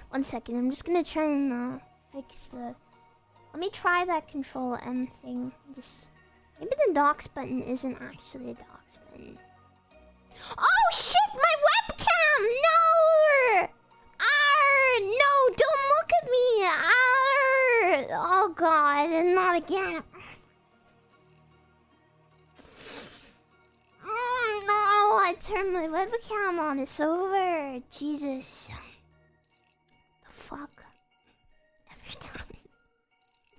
1 second, I'm just gonna try and fix the... Let me try that control M thing. Just... Maybe the dox button isn't actually a dox button. Oh shit, my webcam! No! Arr! No, don't look at me! Arr! Oh god, and not again. No, I turned my webcam on. It's over. Jesus. The fuck? Every time.